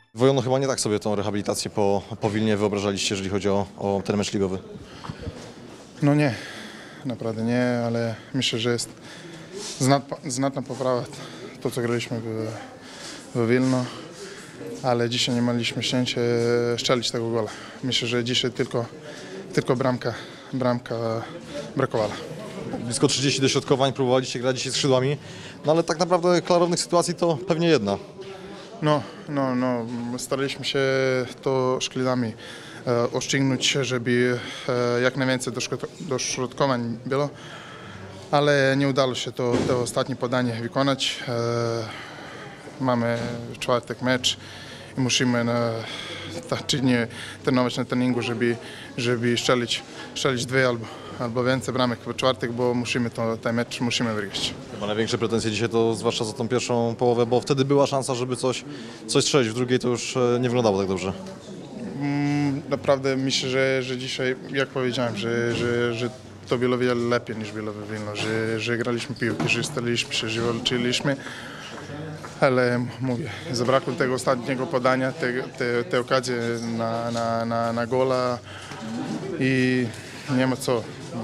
Wojono chyba nie tak sobie tą rehabilitację po Wilnie wyobrażaliście, jeżeli chodzi o ten mecz ligowy. No nie, naprawdę nie, ale myślę, że jest znatna poprawa to, co graliśmy w Wilno, ale dzisiaj nie mieliśmy szczęścia strzelić tego gola. Myślę, że dzisiaj tylko bramka brakowała. Blisko 30 dośrodkowań, próbowaliście grać dzisiaj skrzydłami, no ale tak naprawdę klarownych sytuacji to pewnie jedna. No, staraliśmy się to szklidami oszczędzić, żeby jak najwięcej dośrodkowań było, ale nie udało się to ostatnie podanie wykonać. Mamy czwartek mecz i musimy czynnie trenować na treningu, żeby strzelić dwie albo więcej bramek w czwartek, bo ten mecz musimy wygrać. Chyba największe pretensje dzisiaj to zwłaszcza za tą pierwszą połowę, bo wtedy była szansa, żeby coś strzelić, w drugiej to już nie wyglądało tak dobrze. Naprawdę myślę, że dzisiaj, jak powiedziałem, że to było wiele lepiej niż było w Wilno, że graliśmy piłkę, że staraliśmy się, że walczyliśmy, ale mówię, zabrakło tego ostatniego podania, te okazje na gola i nie ma co.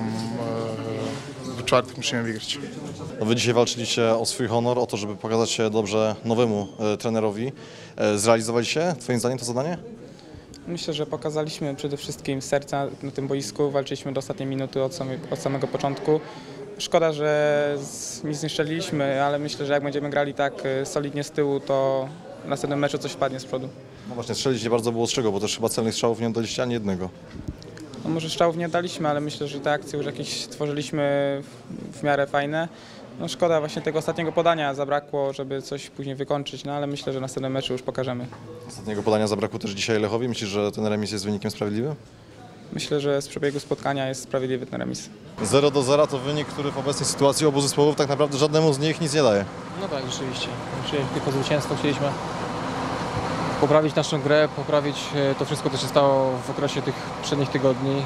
W czwartek musimy wygrać. No wy dzisiaj walczyliście o swój honor, o to, żeby pokazać się dobrze nowemu trenerowi. Zrealizowaliście twoim zdaniem to zadanie? Myślę, że pokazaliśmy przede wszystkim serca na tym boisku, walczyliśmy do ostatniej minuty od samego początku. Szkoda, że nic nie strzeliliśmy, ale myślę, że jak będziemy grali tak solidnie z tyłu, to w następnym meczu coś wpadnie z przodu. No właśnie, strzelić nie bardzo było z czego, bo też chyba celnych strzałów nie oddaliście ani jednego. No może strzałów nie daliśmy, ale myślę, że te akcje już jakieś stworzyliśmy w miarę fajne. No szkoda właśnie tego ostatniego podania zabrakło, żeby coś później wykończyć, no ale myślę, że w następnym meczu już pokażemy. Ostatniego podania zabrakło też dzisiaj Lechowi. Myślisz, że ten remis jest wynikiem sprawiedliwym? Myślę, że z przebiegu spotkania jest sprawiedliwy ten remis. 0-0 to wynik, który w obecnej sytuacji obu zespołów tak naprawdę żadnemu z nich nic nie daje. No tak, rzeczywiście. Chcieliśmy tylko zwycięstwo, chcieliśmy poprawić naszą grę, poprawić to wszystko, co się stało w okresie tych przednich tygodni.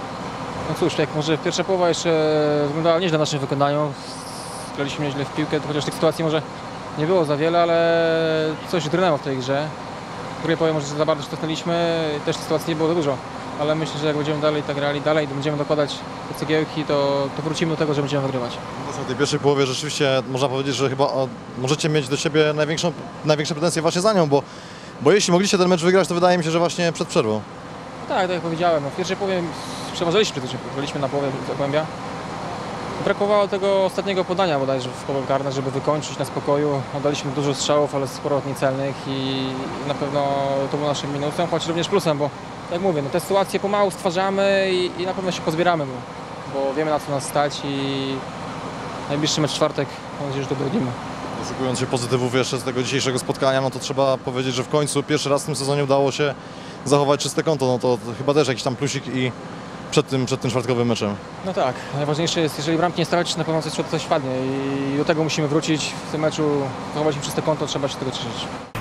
No cóż, jak może pierwsza połowa jeszcze wyglądała nieźle w naszym wykonaniu. Graliśmy nieźle w piłkę, chociaż tych sytuacji może nie było za wiele, ale coś drgnęło w tej grze. W drugiej połowie może za bardzo się cofnęliśmy, też sytuacji nie było za dużo. Ale myślę, że jak będziemy dalej tak grali, dalej będziemy dokładać te cegiełki, to wrócimy do tego, że będziemy wygrywać. W tej pierwszej połowie rzeczywiście można powiedzieć, że chyba możecie mieć do siebie największe pretensje właśnie za nią, bo jeśli mogliście ten mecz wygrać, to wydaje mi się, że właśnie przed przerwą. Tak jak powiedziałem, no w pierwszej połowie przeważyliśmy, byliśmy na połowie Zagłębia. Brakowało tego ostatniego podania bodajże w pole karne, żeby wykończyć na spokoju. Oddaliśmy dużo strzałów, ale sporo niecelnych i na pewno to był naszym minusem, choć również plusem, bo jak mówię, no te sytuacje pomału stwarzamy i na pewno się pozbieramy, bo wiemy na co nas stać i najbliższy mecz czwartek, mam nadzieję, że to dowodnimy. Doszukując się pozytywów jeszcze z tego dzisiejszego spotkania, no to trzeba powiedzieć, że w końcu pierwszy raz w tym sezonie udało się zachować czyste konto, no to chyba też jakiś tam plusik i przed tym czwartkowym meczem. No tak, najważniejsze jest, jeżeli bramki nie starać, na pewno coś wpadnie i do tego musimy wrócić w tym meczu, zachowaliśmy czyste konto, trzeba się tego cieszyć.